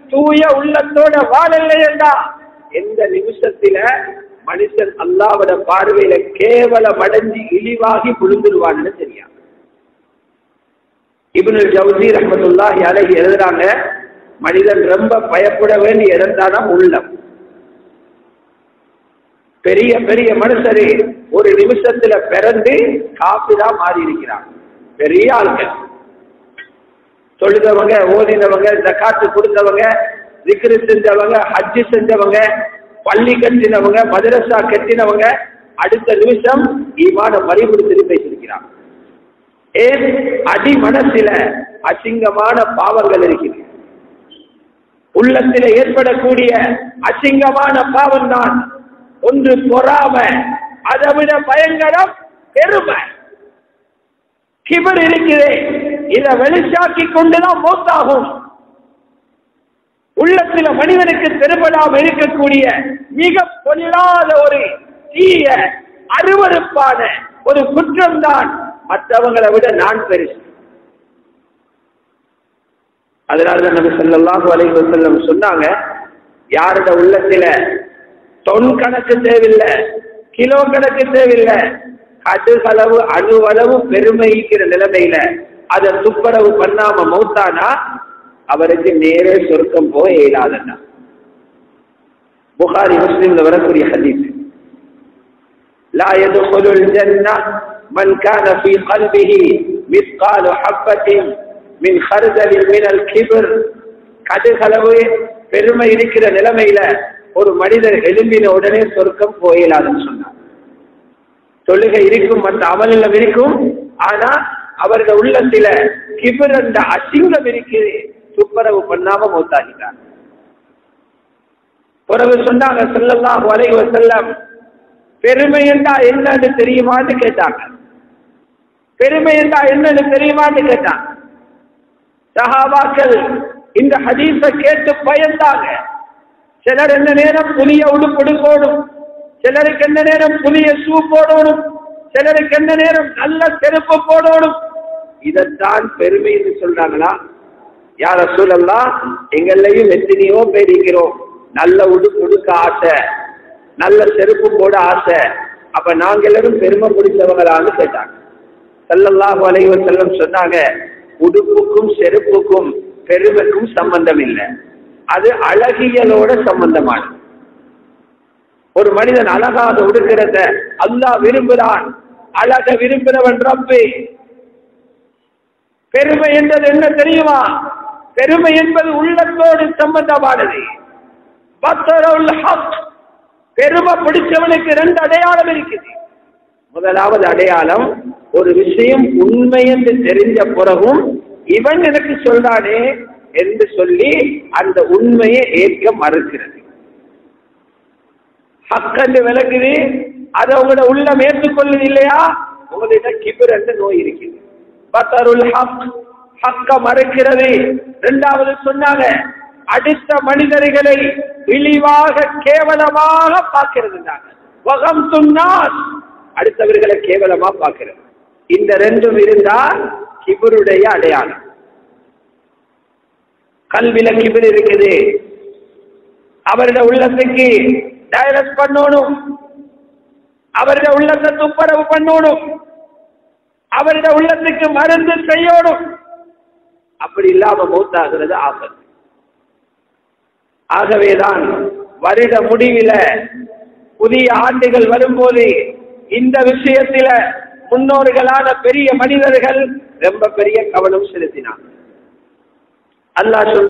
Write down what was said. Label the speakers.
Speaker 1: தூய உள்ளத்தோட வாழலை என்றா எந்த நிமிஷத்தில மனுஷன் அல்லாஹ்வோட பார்வையில கேவலம் அடைஞ்சு இழிவாகி விழுந்துருவான்னு தெரியாது. இப்னுல் ஜௌஸி ரஹ்மத்துல்லாஹி அலைஹி எழுதுறாங்க, மனிதன் ரொம்ப பயப்பட வேண்டிய இடம்தான் உள்ளம். பெரிய பெரிய மனுஷரு ஒரு நிமிஷத்துல பிறந்து காபிரா மாறி இருக்கிறாங்க. பெரிய ஆட்கள், தொழுதவங்க, ஓதினவங்க, ஜகாத்து கொடுத்தவங்க, திக்ரு செஞ்சவங்க, ஹஜ்ஜு செஞ்சவங்க, பள்ளி கட்டினவங்க, மதரசா கட்டினவங்க, அடுத்த நிமிஷம் ஈமான மறிபடுத்தி பேசியிருக்கிறாங்க. ஏன்? அடி மனசில அசிங்கமான பாவங்கள் இருக்கிறது. உள்ளத்தில ஏற்படக்கூடிய அசிங்கமான பாவம் தான் ஒன்று பொறாமை, அதை விட பயங்கரம் பெருமை. கிபர் இருக்கிறே, இதை வெளிச்சாக்கி கொண்டுதான் மௌத்தாகும். உள்ளத்தில் மனிதனுக்கு பெருமளாக இருக்கக்கூடிய மிக பொல்லாத ஒரு தீய அருவருப்பான ஒரு குற்றம் தான் மற்றவங்களை விட நான் பெருசு. அதனாலதான் நபி ஸல்லல்லாஹு அலைஹி வஸல்லம் சொன்னாங்க, யாரோட உள்ளத்தில தொன் கணக்கு தேவையில்லை, கிலோ கணக்கு தேவையில்லை, கடுகளவு அணுவளவு பெருமைக்கிற நிலைமையில அதை துப்புரவு பண்ணாம மௌத்தானா அவருக்கு நேரே சொர்க்கம் போக இயலாதன்னா. புகாரி முஸ்லிம்ல வரக்கூடிய ஹதீஸ், லா யதுகுலுல் ஜன்னah மன் கான ஃபீ கல்பிஹி மிஸ்காலு ஹப்பத்தின் மின் ஹர்தலின் மினல் கிப்ர். கடுகளவு பெருமை இருக்கிற நிலைமையில ஒரு மனிதர் எழும்பின உடனே சொர்க்கம் போயிடாதுன்னு சொன்னார். தொழுகை இருக்கும், மற்ற அமலில் இருக்கும், ஆனா அவருடைய உள்ளத்தில கிபர் என்ற அசிங்கம் இருக்குது, துப்புரவு பண்ணாம மௌத்தாகிட்டார். பிறகு சொன்னாங்க ஸல்லல்லாஹு அலைஹி வஸல்லம், பெருமை என்றா என்னன்னு தெரியுமான்னு கேட்டாங்க. பெருமை என்றா என்னன்னு தெரியுமான்னு கேட்டாங்க. சஹாபாக்கள் இந்த ஹதீஸை கேட்டு பயந்தாங்க. சிலர் என்ன நேரம் புதிய உடுப்பெடுக்கணும், சிலருக்கு என்ன நேரம் புதிய ஷூ போடணும், சிலருக்கு என்ன நேரம் நல்ல செருப்பு போடணும். இதைத்தான் பெருமை என்று சொல்றாங்களா? யா ரசூலல்லாஹ், எங்களையும் எத்தனையோ பேர் இருக்கிறோம், நல்ல உடுக்க ஆசை, நல்ல செருப்பு போட ஆசை, அப்ப நாங்க எல்லாரும் பெருமை பிடிச்சவங்களான்னு கேட்டாங்க. ஸல்லல்லாஹு அலைஹி வஸல்லம் சொன்னாங்க, உடுப்புக்கும் செருப்புக்கும் பெருமைக்கும் சம்பந்தம் இல்லை, அது அழகியலோட சம்பந்தமானது. ஒரு மனிதன் அழகாக உடுக்கிறத அல்லாஹ் விரும்புகிறான், அழக விரும்புகிறவன் ரப்பே. பெருமை என்பது என்ன தெரியுமா? பெருமை என்பது உள்ளத்தோடு சம்பந்தமானது. பத்ருல் ஹக், பெருமை பிடிச்சவனுக்கு 2 அடையாளம் இருக்குது. முதலாவது அடையாளம், ஒரு விஷயம் உண்மை என்று தெரிஞ்ச பிறகும் இவன் எனக்கு சொல்றானே என்று சொல்லி அந்த உண்மையை ஏற்க மறுக்கிறது. ஹக் என்று விளக்குது, அதை உங்களோட உள்ளம் ஏற்றுக்கொள்ளுது இல்லையா, உங்களிட கிபர் என்ற நோய் இருக்குது. பத்ருல் ஹக், ஹக்க மறுக்கிறது. 2வது சொன்னாங்க, அடுத்த மனிதர்களை இழிவாக கேவலமாக பார்க்கிறது. அடுத்தவர்களை கேவலமா பார்க்கிறது. இந்த 2ம் இருந்தால் கிபருடைய அடையாளம். கல்வில கிபர் இருக்குது, அவருடைய உள்ளத்துக்கு டைரக்ட் பண்ணணும், அவருடைய உள்ளத்தை துப்புரவு பண்ணணும், அவருடைய உள்ளத்துக்கு மருந்து செய்யணும். அப்படி இல்லாம மௌத்தாகிறது ஆபத்து. ஆகவேதான் வருட முடிவில புதிய ஆண்டுகள் வரும்போது இந்த விஷயத்தில முன்னோர்களான பெரிய மனிதர்கள் ரொம்ப பெரிய கவனம் செலுத்தினார். அல்லாஹ்